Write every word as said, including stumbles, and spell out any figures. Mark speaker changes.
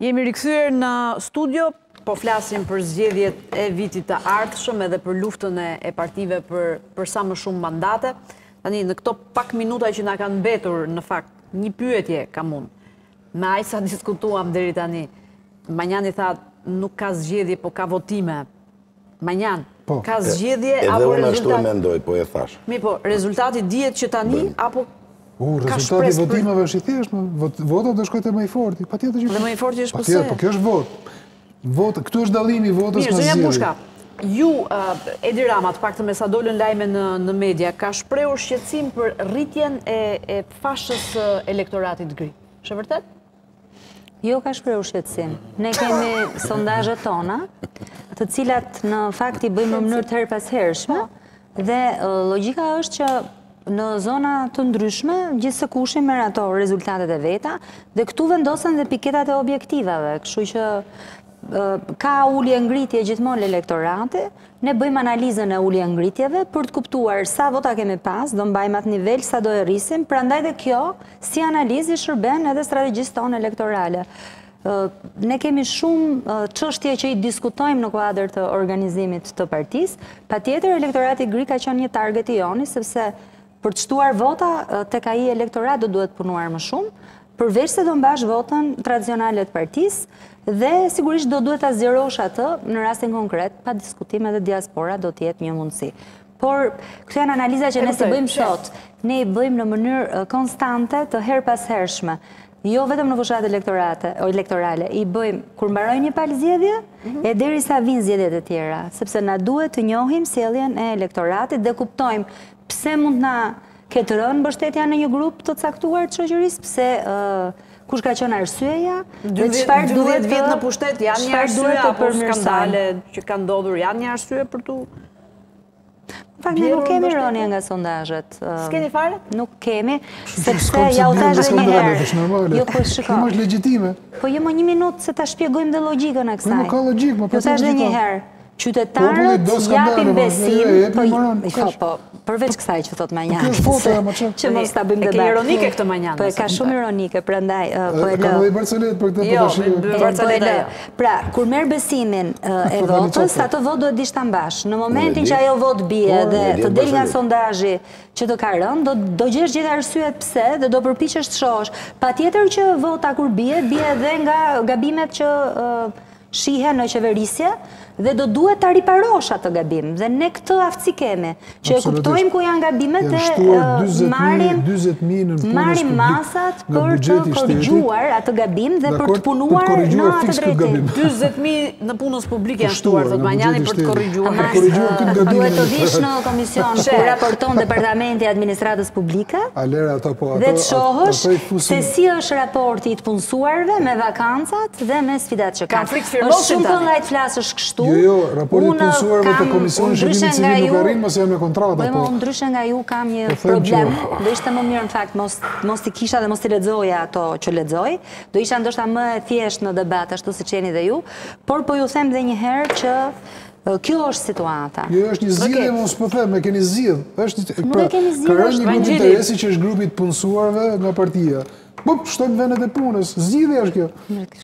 Speaker 1: Jemi rikthyer në studio, po flasim për zgjedhjet e vitit të ardhshëm edhe për luftën e partive për, për sa më shumë mandate. Tani, në këto pak minuta që na kanë mbetur, në fakt, një pyetje kam unë. Me aq sa diskutuam deri tani, Manjani tha nuk ka zgjedhje, po ka votime. Manjan, po, ka zgjedhje
Speaker 2: e,
Speaker 1: apo rezultat?
Speaker 2: Edhe unë ashtu e mendoj, po e thash.
Speaker 1: Mi po, rezultati dihet që tani, Bën. apo
Speaker 3: U, rezultati votimeve është i thjeshtë, vota do shkojtë më i forti. Patjetër që.
Speaker 1: Dhe më i forti është
Speaker 3: pse? Po kjo është vot. Vot, këtu është dallimi i votës
Speaker 1: nga
Speaker 3: zgjedhja.
Speaker 1: Mirë, Pushka, ju, uh, Edi Rama, të paktën me sa dolën lajme në, në media, ka shprehur shqetësim për rritjen e, e fashës elektoratit gri. Është vërtet?
Speaker 4: Jo ka shprehur shqetësim. Ne kemi sondazhet tona, të cilat në fakt i bëjmë në mënyrë të her pas hershme, dhe uh, logjika është që në zona të ndryshme, gjithë së kushi merr ato rezultatet e veta, dhe këtu vendosen dhe piketat e objektivave, kështu që uh, ka ulje ngritje gjithmonë elektorati, ne bëjmë analizën e ulje ngritjeve për të kuptuar sa vota kemi pas, do mbajmë atë nivel, sa do e rrisim, prandaj dhe kjo, si analizë i shërben edhe strategjisë tonë elektorale. Uh, ne kemi shumë çështje uh, që i diskutojmë në kuadër të organizimit të partisë, patjetër elektorati gri ka qenë një target i joni, sepse për të shtuar vota tek ai elektorat do duhet punuar më shumë, përveç se do mbash votën tradicionale të partisë dhe sigurisht do duhet ta zgjerosh atë në rastin konkret, pa diskutim edhe diaspora do të jetë një mundësi. Por këto janë analiza që ne si bëjmë sot, ne i bëjmë në mënyrë konstante të her pas hershme. Jo vetëm në fushat elektorale, i bëjmë kur mbarojnë një palë zgjedhje, mm-hmm. e derisa vinë zgjedhjet e tjera, sepse na duhet të njohim sjelljen e elektoratit dhe kuptojmë pse mund na ketë rënë mbështetja në një grup të caktuar të shoqërisë, pse uh, kush ka qenë arsyeja, dhe çfarë duhet
Speaker 1: vjet në pushtet janë një arsye apo skandale që kanë ndodhur janë një arsye për tu.
Speaker 4: Fakt ne nuk kemi rënje nga sondazhet.
Speaker 1: S'keni fare?
Speaker 4: Nuk kemi, sepse ja u thash edhe një herë. Jo, po shiko.
Speaker 3: Kjo është legjitime.
Speaker 4: Po jo më një minutë se ta shpjegojmë dhe logjikën e kësaj.
Speaker 3: Nuk ka logjikë, më
Speaker 4: pas. Jo thash edhe një herë. Qytetarët japin besim, po përveç kësaj që thot Manjani, që mos ta bëjmë debat.
Speaker 1: E ke ironike këtë Manjani.
Speaker 4: Po e ka shumë ironike, prandaj po e lë.
Speaker 3: Ka dhe Barcelet për këtë
Speaker 1: po tash. Barceleta.
Speaker 4: Pra, kur merr besimin e votës, atë votë duhet dish ta mbash. Në momentin që ajo votë bie dhe të del nga sondazhi që të ka rënë, do do gjesh gjithë arsyet pse dhe do përpiqesh të shohësh. Patjetër që vota kur bie, bie edhe nga gabimet që shihen në qeverisje, dhe do duhet ta riparosh atë gabim. Dhe ne këtë aftësi kemi, që e kuptojmë ku janë gabimet dhe marrim masat për të korrigjuar atë gabim dhe për të punuar në atë drejtim.
Speaker 1: dyzet mijë në punës publike janë shtuar, thot Manjani, për të korrigjuar.
Speaker 4: Duhet të vish në komision ku raporton Departamenti i Administratës Publike dhe të shohësh se si është raporti i të punësuarve me vakancat dhe me sfidat që kanë. Është shumë kollaj të flasësh kështu.
Speaker 3: Jo, jo, raporti punësuarve të Komisionit Shërbimit Civil nuk arrin mos janë me kontrata.
Speaker 4: Po, unë ndryshe nga ju kam një problem. Do ishte më mirë në fakt mos mos i kisha dhe mos i lexoja ato që lexoj. Do isha ndoshta më e thjeshtë në debat ashtu siç jeni dhe ju, por po ju them edhe një herë që kjo është situata.
Speaker 3: Jo, është një zgjidhje, mos po them, e keni zgjidh. Është
Speaker 4: pra,
Speaker 3: ka rënë një grup interesi që është grupi i punësuarve nga partia. Po, shtojmë vendet e punës. Zgjidhja është kjo.